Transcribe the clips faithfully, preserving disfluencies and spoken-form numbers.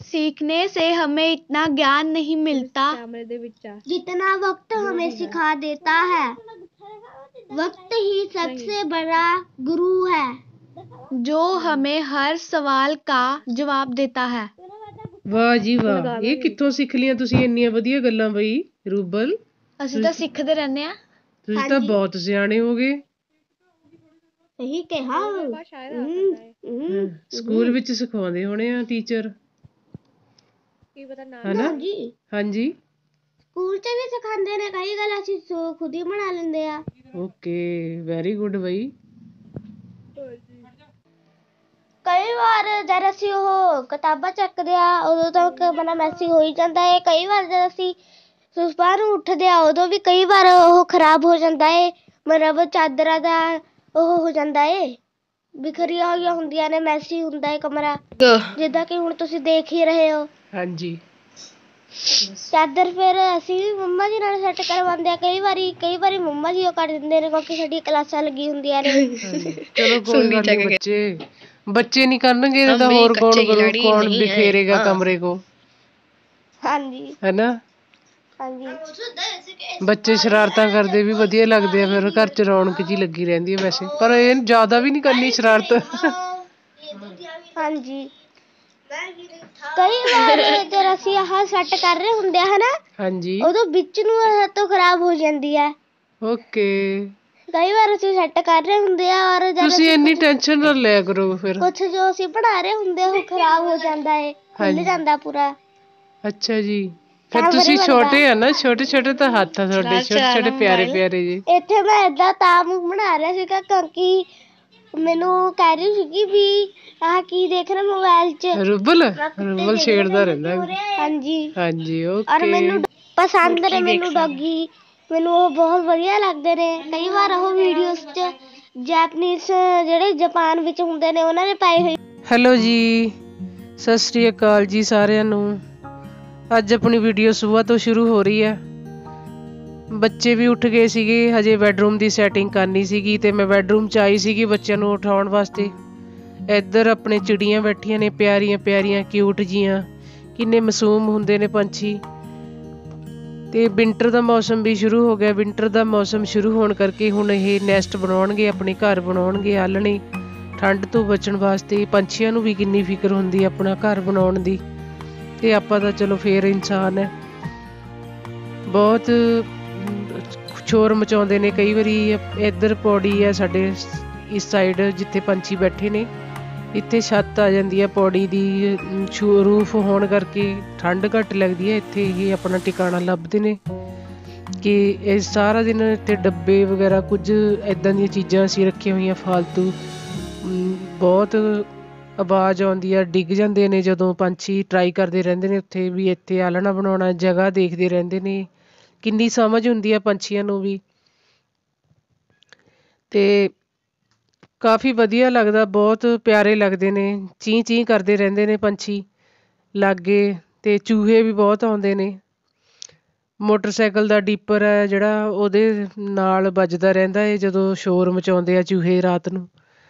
सीखने से हमें इतना ज्ञान नहीं मिलता जितना वक्त हमें सिखा देता है। वक्त ही सबसे बड़ा गुरु है, जो हमें हर सवाल का जवाब देता है। वाह जी वाह, ਇਹ ਕਿੱਥੋਂ ਸਿੱਖ ਲਿਆ ਤੁਸੀਂ ਇੰਨੀਆਂ ਵਧੀਆ ਗੱਲਾਂ ਬਈ ਰੂਬਲ? ਅਸੀਂ ਤਾਂ ਸਿੱਖਦੇ ਰਹਿੰਦੇ ਆ। ਤੁਸੀਂ ਤਾਂ ਬਹੁਤ ਸਿਆਣੇ ਹੋ ਗਏ। ਸਹੀ ਕਿਹਾ। ਸਕੂਲ ਵਿੱਚ ਸਿਖਾਉਂਦੇ ਹੋਣੇ ਆ ਟੀਚਰ, ਹੈਨਾ? ਹਾਂਜੀ, ਸਕੂਲ 'ਚ ਵੀ ਸਿਖਾਉਂਦੇ ਨੇ ਕਈ ਗੱਲਾਂ, ਅਸੀਂ ਖੁਦ ਹੀ ਬਣਾ ਲੈਂਦੇ ਆ। ਓਕੇ, ਵੈਰੀ ਗੁੱਡ ਬਈ। ਕਈ ਵਾਰ ਜਦ ਅਸੀਂ ਉਹ ਕਿਤਾਬਾਂ ਚੱਕਦੇ ਆ ਉਦੋਂ ਤੱਕ ਮਨਾ ਮੈਸੀ ਹੋ ਹੀ ਜਾਂਦਾ ਹੈ। ਕਈ ਵਾਰ ਜਦ ਅਸੀਂ ਸੁਬਹ ਨੂੰ ਉੱਠਦੇ ਆ ਉਦੋਂ ਵੀ ਕਈ ਵਾਰ ਉਹ ਖਰਾਬ ਹੋ ਜਾਂਦਾ ਹੈ, ਮਤਲਬ ਚਾਦਰਾਂ ਦਾ ਉਹ ਹੋ ਜਾਂਦਾ ਹੈ, ਬਿਖਰੀਆਂ ਹੋਈਆਂ ਹੁੰਦੀਆਂ ਨੇ, ਮੈਸੀ ਹੁੰਦਾ ਹੈ ਕਮਰਾ, ਜਿੱਦਾਂ ਕਿ ਹੁਣ ਤੁਸੀਂ ਦੇਖ ਹੀ ਰਹੇ ਹੋ। ਹਾਂਜੀ, ਚਾਦਰ ਫਿਰ ਅਸੀਂ ਵੀ ਮੰਮਾ ਜੀ ਨਾਲ ਸੈੱਟ ਕਰਵਾਉਂਦੇ ਆ। ਕਈ ਵਾਰੀ ਕਈ ਵਾਰੀ ਮੰਮਾ ਜੀ ਉਹ ਕਰ ਦਿੰਦੇ ਨੇ ਕਿਉਂਕਿ ਸਾਡੀ ਕਲਾਸਾਂ ਲੱਗੀ ਹੁੰਦੀਆਂ ਨੇ। ਚਲੋ ਕੋਈ ਗੱਲ ਨਹੀਂ, ਬੱਚੇ ਬੱਚੇ ਨਹੀਂ ਕਰਨਗੇ ਤਾਂ ਹੋਰ ਕੌਣ ਕਰੂ? ਕੌਣ ਬਿਖੇਰੇਗਾ ਕਮਰੇ ਕੋ? ਹਾਂਜੀ, ਹੈਨਾ? ਹਾਂਜੀ, ਬੱਚੇ ਸ਼ਰਾਰਤਾਂ ਕਰਦੇ ਵੀ ਵਧੀਆ ਲੱਗਦੇ ਆ, ਫਿਰ ਘਰ ਚ ਰੌਣਕ ਜੀ ਲੱਗੀ ਰਹਿੰਦੀ ਹੈ ਵੈਸੇ, ਪਰ ਇਹ ਜ਼ਿਆਦਾ ਵੀ ਨਹੀਂ ਕਰਨੀ ਸ਼ਰਾਰਤ। ਹਾਂਜੀ, ਕਈ ਵਾਰ ਜਦ ਅਸੀਂ ਆਹ ਸੈੱਟ ਕਰ ਰਹੇ ਹੁੰਦੇ ਆ ਹਨਾ, ਹਾਂਜੀ, ਉਦੋਂ ਵਿੱਚ ਨੂੰ ਇਹ ਤੋਂ ਖਰਾਬ ਹੋ ਜਾਂਦੀ ਹੈ। ਓਕੇ, ਕਈ ਵਾਰ ਅਸੀਂ ਸੈੱਟ ਕਰ ਰਹੇ ਹੁੰਦੇ ਆ ਔਰ ਜਦ ਤੁਸੀਂ ਇੰਨੀ ਟੈਨਸ਼ਨ ਨਾ ਲਿਆ ਕਰੋ, ਫਿਰ ਕੁਛ ਜੋ ਅਸੀਂ ਪੜ੍ਹਾ ਰਹੇ ਹੁੰਦੇ ਉਹ ਖਰਾਬ ਹੋ ਜਾਂਦਾ ਹੈ, ਖੁੱਲ ਜਾਂਦਾ ਪੂਰਾ। ਅੱਛਾ ਜੀ, ਫਿਰ ਤੁਸੀਂ ਛੋਟੇ ਆ ਨਾ, ਛੋਟੇ ਛੋਟੇ ਤਾਂ ਹੱਥ ਆ ਤੁਹਾਡੇ, ਛੋਟੇ ਛੋਟੇ ਪਿਆਰੇ ਪਿਆਰੇ ਜੀ। ਇੱਥੇ ਮੈਂ ਏਦਾਂ ਤਾਂ ਮੂੰਹ ਬਣਾ ਰਿਹਾ ਸੀਗਾ ਕਿਉਂਕਿ ਮੈਨੂੰ ਕਹਿ ਰਹੀ ਸੀਗੀ ਵੀ ਆਹ ਕੀ ਦੇਖ ਰਿਹਾ ਮੋਬਾਈਲ 'ਚ। ਰੁਬਲ ਰੁਬਲ ਛੇੜਦਾ ਰਹਿੰਦਾ। ਹਾਂਜੀ ਹਾਂਜੀ, ਓਕੇ। ਔਰ ਮੈਨੂੰ ਪਸੰਦ ਨੇ ਮੈਨੂੰ ਡੌਗੀ, ਮੈਨੂੰ ਉਹ ਬਹੁਤ ਵਧੀਆ ਲੱਗਦੇ ਨੇ। ਕਈ ਵਾਰ ਉਹ ਵੀਡੀਓਜ਼ 'ਚ ਜੈਪਨੀਜ਼ ਜਿਹੜੇ ਜਾਪਾਨ ਵਿੱਚ ਹੁੰਦੇ ਨੇ ਉਹਨਾਂ ਨੇ ਪਾਏ ਹੋਏ। ਹੈਲੋ ਜੀ, ਸਤਿ ਸ੍ਰੀ ਅਕਾਲ ਜੀ ਸਾਰਿਆਂ ਨੂੰ। ਅੱਜ ਆਪਣੀ ਵੀਡੀਓ ਸੁਬਾਹ ਤੋਂ ਸ਼ੁਰੂ ਹੋ ਰਹੀ ਹੈ। ਬੱਚੇ ਵੀ ਉੱਠ ਗਏ ਸੀਗੇ, ਹਜੇ ਬੈਡਰੂਮ ਦੀ ਸੈਟਿੰਗ ਕਰਨੀ ਸੀਗੀ ਤੇ ਮੈਂ ਬੈਡਰੂਮ 'ਚ ਆਈ ਸੀਗੀ ਬੱਚਿਆਂ ਨੂੰ ਉਠਾਉਣ ਵਾਸਤੇ। ਇੱਧਰ ਆਪਣੇ ਚਿੜੀਆਂ ਬੈਠੀਆਂ ਨੇ, ਪਿਆਰੀਆਂ ਪਿਆਰੀਆਂ ਕਿਊਟ ਜੀਆਂ, ਕਿੰਨੇ ਮਾਸੂਮ ਹੁੰਦੇ ਨੇ ਪੰਛੀ। ਤੇ ਵਿੰਟਰ ਦਾ ਮੌਸਮ ਵੀ ਸ਼ੁਰੂ ਹੋ ਗਿਆ। ਵਿੰਟਰ ਦਾ ਮੌਸਮ ਸ਼ੁਰੂ ਹੋਣ ਕਰਕੇ ਹੁਣ ਇਹ ਨੈਸਟ ਬਣਾਉਣਗੇ, ਆਪਣੇ ਘਰ ਬਣਾਉਣਗੇ ਆਲਣੇ, ਠੰਡ ਤੋਂ ਬਚਣ ਵਾਸਤੇ। ਪੰਛੀਆਂ ਨੂੰ ਵੀ ਕਿੰਨੀ ਫਿਕਰ ਹੁੰਦੀ ਹੈ ਆਪਣਾ ਘਰ ਬਣਾਉਣ ਦੀ, ਤੇ ਆਪਾਂ ਤਾਂ ਚਲੋ ਫੇਰ ਇਨਸਾਨ ਹੈ। ਬਹੁਤ ਸ਼ੋਰ ਮਚਾਉਂਦੇ ਨੇ ਕਈ ਵਾਰੀ। ਇੱਧਰ ਪੌੜੀ ਹੈ ਸਾਡੇ ਇਸ ਸਾਈਡ ਜਿੱਥੇ ਪੰਛੀ ਬੈਠੇ ਨੇ, ਇੱਥੇ ਛੱਤ ਆ ਜਾਂਦੀ ਹੈ ਪੌੜੀ ਦੀ, ਰੂਫ ਹੋਣ ਕਰਕੇ ਠੰਡ ਘੱਟ ਲੱਗਦੀ ਹੈ। ਇੱਥੇ ਇਹ ਆਪਣਾ ਟਿਕਾਣਾ ਲੱਭਦੇ ਨੇ ਕਿ ਇਹ ਸਾਰਾ ਦਿਨ ਇੱਥੇ ਡੱਬੇ ਵਗੈਰਾ ਕੁਝ ਇੱਦਾਂ ਦੀਆਂ ਚੀਜ਼ਾਂ ਅਸੀਂ ਰੱਖੀਆਂ ਹੋਈਆਂ ਫਾਲਤੂ। ਬਹੁਤ ਆਵਾਜ਼ ਆਉਂਦੀ ਆ, ਡਿੱਗ ਜਾਂਦੇ ਨੇ ਜਦੋਂ ਪੰਛੀ ਟਰਾਈ ਕਰਦੇ ਰਹਿੰਦੇ ਨੇ ਉੱਥੇ ਵੀ ਇੱਥੇ ਆਲਣਾ ਬਣਾਉਣਾ, ਜਗ੍ਹਾ ਦੇਖਦੇ ਰਹਿੰਦੇ ਨੇ। ਕਿੰਨੀ ਸਮਝ ਹੁੰਦੀ ਆ ਪੰਛੀਆਂ ਨੂੰ ਵੀ, ਤੇ ਕਾਫੀ ਵਧੀਆ ਲੱਗਦਾ, ਬਹੁਤ ਪਿਆਰੇ ਲੱਗਦੇ ਨੇ। ਚੀਂ ਚੀਂ ਕਰਦੇ ਰਹਿੰਦੇ ਨੇ ਪੰਛੀ ਲਾਗੇ, ਤੇ ਚੂਹੇ ਵੀ ਬਹੁਤ ਆਉਂਦੇ ਨੇ। ਮੋਟਰਸਾਈਕਲ ਦਾ ਡੀਪਰ ਹੈ ਜਿਹੜਾ, ਉਹਦੇ ਨਾਲ ਵੱਜਦਾ ਰਹਿੰਦਾ ਹੈ ਜਦੋਂ ਸ਼ੋਰ ਮਚਾਉਂਦੇ ਆ ਚੂਹੇ ਰਾਤ ਨੂੰ।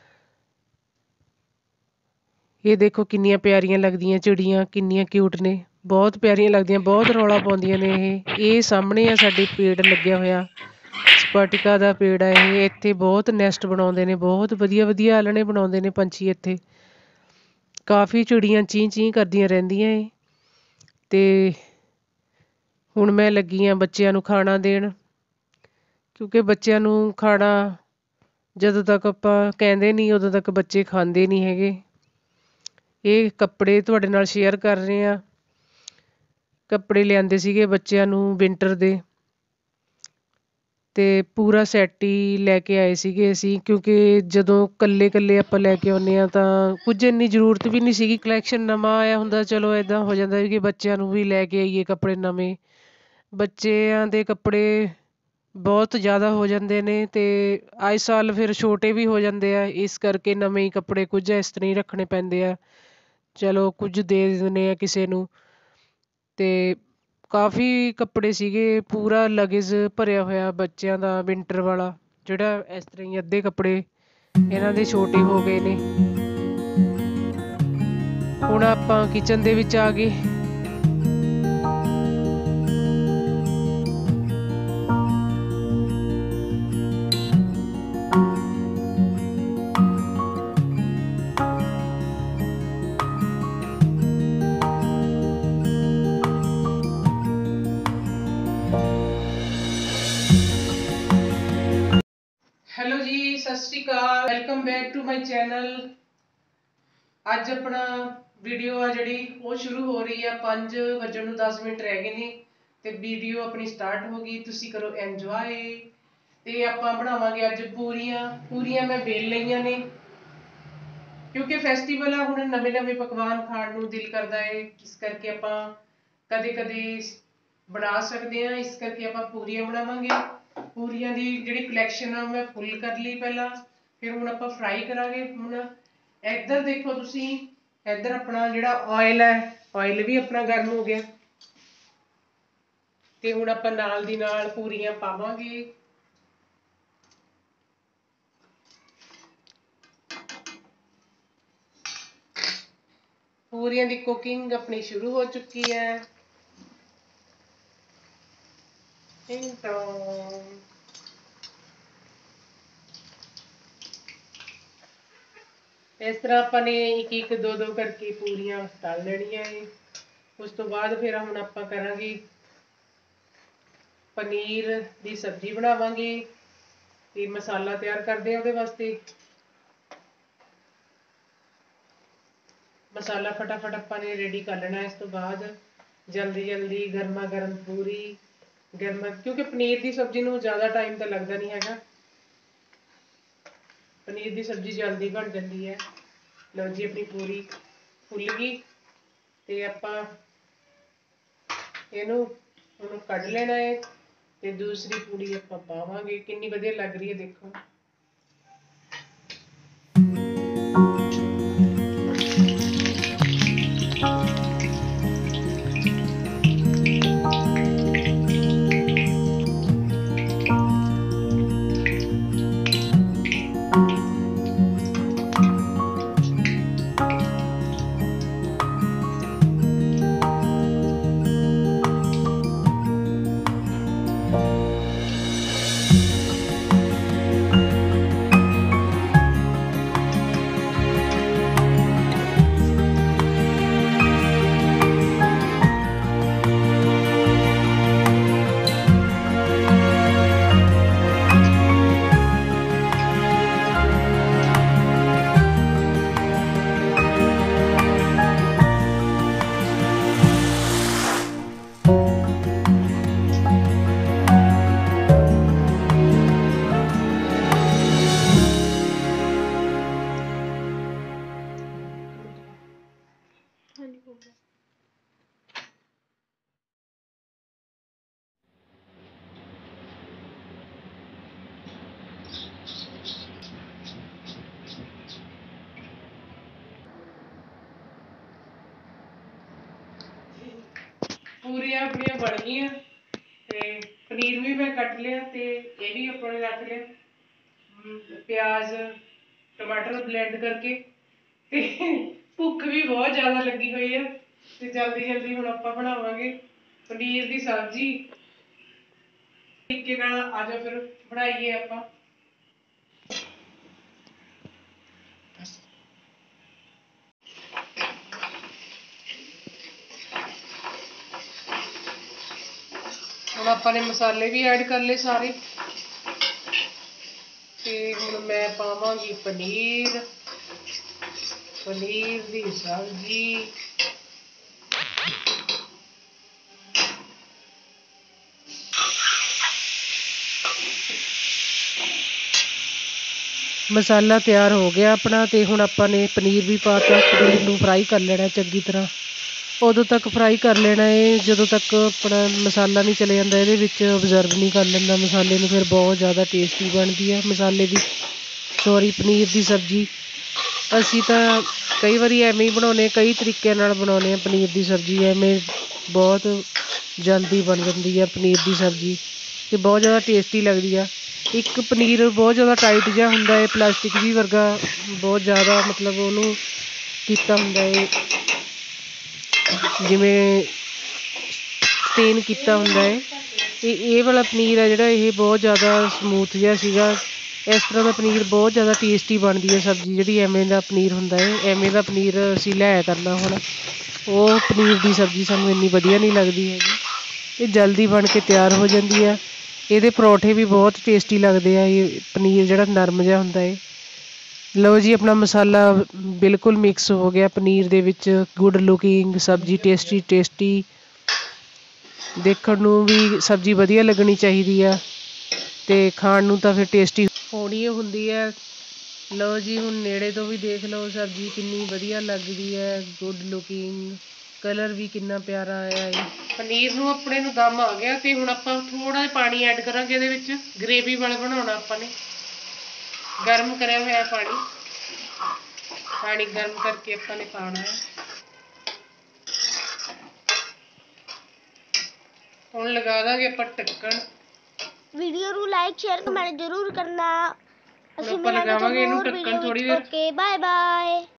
ਇਹ ਦੇਖੋ ਕਿੰਨੀਆਂ ਪਿਆਰੀਆਂ ਲੱਗਦੀਆਂ ਚਿੜੀਆਂ, ਕਿੰਨੀਆਂ ਕਿਊਟ ਨੇ, ਬਹੁਤ ਪਿਆਰੀਆਂ ਲੱਗਦੀਆਂ, ਬਹੁਤ ਰੌਲਾ ਪਾਉਂਦੀਆਂ ਨੇ ਇਹ। ਇਹ ਸਾਹਮਣੇ ਆ ਸਾਡੇ ਪੇੜ ਲੱਗਿਆ ਹੋਇਆ, ਸਪਾਟਿਕਾ ਦਾ ਪੇੜ ਆ ਇਹ। ਇੱਥੇ ਬਹੁਤ ਨੈਸਟ ਬਣਾਉਂਦੇ ਨੇ, ਬਹੁਤ ਵਧੀਆ ਵਧੀਆ ਆਲਣੇ ਬਣਾਉਂਦੇ ਨੇ ਪੰਛੀ ਇੱਥੇ। ਕਾਫੀ ਚਿੜੀਆਂ ਚੀਂ ਚੀਂ ਕਰਦੀਆਂ ਰਹਿੰਦੀਆਂ ਏ। ਤੇ ਹੁਣ ਮੈਂ ਲੱਗੀ ਹਾਂ ਬੱਚਿਆਂ ਨੂੰ ਖਾਣਾ ਦੇਣ, ਕਿਉਂਕਿ ਬੱਚਿਆਂ ਨੂੰ ਖਾਣਾ ਜਦੋਂ ਤੱਕ ਆਪਾਂ ਕਹਿੰਦੇ ਨਹੀਂ ਉਦੋਂ ਤੱਕ ਬੱਚੇ ਖਾਂਦੇ ਨਹੀਂ ਹੈਗੇ। ਇਹ ਕੱਪੜੇ ਤੁਹਾਡੇ ਨਾਲ ਸ਼ੇਅਰ ਕਰ ਰਹੇ ਹਾਂ। ਕੱਪੜੇ ਲਿਆਂਦੇ ਸੀਗੇ ਬੱਚਿਆਂ ਨੂੰ ਵਿੰਟਰ ਦੇ, ਤੇ ਪੂਰਾ ਸੈੱਟ ਹੀ ਲੈ ਕੇ ਆਏ ਸੀਗੇ ਅਸੀਂ, ਕਿਉਂਕਿ ਜਦੋਂ ਇਕੱਲੇ ਇਕੱਲੇ ਆਪਾਂ ਲੈ ਕੇ ਆਉਂਦੇ ਹਾਂ ਤਾਂ ਕੁਝ ਇੰਨੀ ਜ਼ਰੂਰਤ ਵੀ ਨਹੀਂ ਸੀਗੀ। ਕਲੈਕਸ਼ਨ ਨਵਾਂ ਆਇਆ ਹੁੰਦਾ, ਚਲੋ ਇੱਦਾਂ ਹੋ ਜਾਂਦਾ ਕਿ ਬੱਚਿਆਂ ਨੂੰ ਵੀ ਲੈ ਕੇ ਆਈਏ ਕੱਪੜੇ ਨਵੇਂ। ਬੱਚਿਆਂ ਦੇ ਕੱਪੜੇ ਬਹੁਤ ਜ਼ਿਆਦਾ ਹੋ ਜਾਂਦੇ ਨੇ ਤੇ ਆਏ ਸਾਲ ਫਿਰ ਛੋਟੇ ਵੀ ਹੋ ਜਾਂਦੇ ਆ, ਇਸ ਕਰਕੇ ਨਵੇਂ ਹੀ ਕੱਪੜੇ ਕੁਝ ਇਸ ਤਰ੍ਹਾਂ ਹੀ ਰੱਖਣੇ ਪੈਂਦੇ ਆ। ਚਲੋ ਕੁਝ ਦੇ ਦਿੰਦੇ ਆ ਕਿਸੇ ਨੂੰ। ਤੇ ਕਾਫੀ ਕੱਪੜੇ ਸੀਗੇ, ਪੂਰਾ ਲਗੇਜ ਭਰਿਆ ਹੋਇਆ ਬੱਚਿਆਂ ਦਾ ਵਿੰਟਰ ਵਾਲਾ, ਜਿਹੜਾ ਇਸ ਤਰ੍ਹਾਂ ਹੀ ਅੱਧੇ ਕੱਪੜੇ ਇਹਨਾਂ ਦੇ ਛੋਟੇ ਹੋ ਗਏ ਨੇ। ਹੁਣ ਆਪਾਂ ਕਿਚਨ ਦੇ ਵਿੱਚ ਆ ਗਏ। हेलो जी, सत श्री अकाल, welcome back to my channel. अज अपना वीडियो आ जी वो शुरू हो रही है। पाँच बजन नूं दस मिनट रह गए ने ते वीडियो अपनी स्टार्ट हो गई। तुसी करो एंजॉय। ते आपां बनावांगे अज पूरियां। पूरियां मैं बेल लईआं ने क्योंकि फैसटीवल आ, हुण नवे नवे पकवान खाण नूं दिल करदा है। इस करके आपां कदे कदे बना सकते हैं, इस करके आपां पूरियां बनावांगे। पूरियां दी जिहड़ी कलैक्शन आ मैं फुल कर ली पहला, फिर हुण आपां फ्राई करांगे। हुण इधर देखो तुसी, इधर अपना जिहड़ा ऑयल है, ऑयल भी अपना गर्म हो गया ते हुण आपां नाल दी नाल पूरियां पावांगे। पूरियां दी कुकिंग अपनी शुरू हो चुकी है। इस तरह अपने एक एक दो दो करके पूरियां तल लेनियां है। उस तो बाद फिर हम आपां करांगे पनीर दी सब्जी बनावांगे ते मसाला तैयार करदे आ। उहदे वास्ते मसाला फटाफट आपां ने रेडी कर लेना। इस तो बाद जल्दी जल्दी गर्मा गर्म पूरी गर्मा, क्योंकि पनीर की सब्जी नूं ज़्यादा टाइम तो लगता नहीं है। पनीर की सब्जी जल्दी बन जाती है। लो जी, अपनी पूरी फुल गई ते आपां इहनूं हुण कढ लेना है ते दूसरी पूरी आपां पावांगे। कितनी वधिया लग रही है देखो। पूरियां अपनियां बन गई ते पनीर भी मैं कट लिया ते ये भी अपने रख लिया। प्याज टमाटर ब्लेंड करके ते भुख भी बहुत ज़्यादा लगी हुई है ते जल्दी जल्दी हुण आपां बनावांगे पनीर की सब्जी। तरीके नाल आ जाओ फिर बनाइए आपां। ਹੁਣ ਆਪਾਂ ने मसाले भी ऐड कर ले सारे ते हुण मैं पावांगी पनीर पनीर दी सब्जी। मसाला तैयार हो गया अपना ते हुण आपां ने पनीर भी पाता। पनीर नूं फ्राई कर लेना चंगी तरह। उदों तक फ्राई कर लेना है जदों तक अपना मसाला नहीं चले जाता ये ऑबजर्व नहीं कर लेंदा मसाले में, फिर बहुत ज़्यादा टेस्टी बनती है मसाले की सॉरी पनीर की सब्जी। असी तो कई बार एवें ही बनाने, कई तरीके बनाने पनीर की सब्जी। एवें बहुत जल्दी बन जाती है पनीर की सब्जी तो बहुत ज़्यादा टेस्टी लगती है। एक पनीर बहुत ज़्यादा टाइट जिहा हुंदा है, प्लास्टिक जी वर्गा बहुत ज़्यादा, मतलब उन्होंने कीता हुंदा है ਜਿਵੇਂ ਸਟੇਨ ਕੀਤਾ ਹੁੰਦਾ ਹੈ। ਇਹ ਇਹ ਵਾਲਾ ਪਨੀਰ ਹੈ ਜਿਹੜਾ ਇਹ ਬਹੁਤ ਜ਼ਿਆਦਾ ਸਮੂਥ ਜਿਹਾ ਸੀਗਾ। ਇਸ ਤਰ੍ਹਾਂ ਦਾ ਪਨੀਰ ਬਹੁਤ ਜ਼ਿਆਦਾ ਟੇਸਟੀ ਬਣਦੀ ਹੈ ਸਬਜ਼ੀ ਜਿਹੜੀ ਐਵੇਂ ਦਾ ਪਨੀਰ ਹੁੰਦਾ ਹੈ। ਐਵੇਂ ਦਾ ਪਨੀਰ ਅਸੀਂ ਲਿਆਇਆ ਕਰਨਾ ਹੁਣ। ਉਹ ਪਨੀਰ ਦੀ ਸਬਜ਼ੀ ਸਾਨੂੰ ਇੰਨੀ ਵਧੀਆ ਨਹੀਂ ਲੱਗਦੀ ਹੈਗੀ। ਇਹ ਜਲਦੀ ਬਣ ਕੇ ਤਿਆਰ ਹੋ ਜਾਂਦੀ ਆ। ਇਹਦੇ ਪਰੌਠੇ ਵੀ ਬਹੁਤ ਟੇਸਟੀ ਲੱਗਦੇ ਆ। ਇਹ ਪਨੀਰ ਜਿਹੜਾ ਨਰਮ ਜਿਹਾ ਹੁੰਦਾ ਹੈ। ਲਓ ਜੀ, ਆਪਣਾ ਮਸਾਲਾ ਬਿਲਕੁਲ ਮਿਕਸ ਹੋ ਗਿਆ ਪਨੀਰ ਦੇ ਵਿੱਚ। ਗੁੱਡ ਲੁਕਿੰਗ ਸਬਜ਼ੀ, ਟੇਸਟੀ ਟੇਸਟੀ। ਦੇਖਣ ਨੂੰ ਵੀ ਸਬਜ਼ੀ ਵਧੀਆ ਲੱਗਣੀ ਚਾਹੀਦੀ ਆ ਤੇ ਖਾਣ ਨੂੰ ਤਾਂ ਫਿਰ ਟੇਸਟੀ ਹੋਣੀ ਓ ਹੁੰਦੀ ਹੈ। ਲਓ ਜੀ, ਹੁਣ ਨੇੜੇ ਤੋਂ ਵੀ ਦੇਖ ਲਓ ਸਬਜ਼ੀ ਕਿੰਨੀ ਵਧੀਆ ਲੱਗਦੀ ਹੈ। ਗੁੱਡ ਲੁਕਿੰਗ, ਕਲਰ ਵੀ ਕਿੰਨਾ ਪਿਆਰਾ ਆਇਆ ਹੈ। ਪਨੀਰ ਨੂੰ ਆਪਣੇ ਨੂੰ ਦਮ ਆ ਗਿਆ ਤੇ ਹੁਣ ਆਪਾਂ ਥੋੜਾ ਜਿਹਾ ਪਾਣੀ ਐਡ ਕਰਾਂਗੇ ਇਹਦੇ ਵਿੱਚ। ਗ੍ਰੇਵੀ ਵਾਲਾ ਬਣਾਉਣਾ ਆਪਾਂ ਨੇ। ਗਰਮ ਕਰਿਆ ਹੋਇਆ ਪਾਣੀ ਪਾਣੀ ਗਰਮ ਕਰਕੇ ਆਪਾਂ ਨੇ ਪਾਉਣਾ ਹੈ। ਹੁਣ ਲਗਾ ਦਾਂਗੇ ਆਪਾਂ ਢੱਕਣ। ਵੀਡੀਓ ਨੂੰ ਲਾਈਕ ਸ਼ੇਅਰ ਕਮੈਂਟ ਜ਼ਰੂਰ ਕਰਨਾ। ਹੁਣ ਅਸੀਂ ਆਪਾਂ ਮਿਲਾਂਗੇ ਲਗਾਵਾਂਗੇ ਤੁਹਾਨੂੰ ਇਹਨੂੰ ਹੋਰ ਢੱਕਣ ਵੀਡੀਓ ਥੋੜੀ ਵਿੱਚ। ਦੇਰ। Okay, bye bye.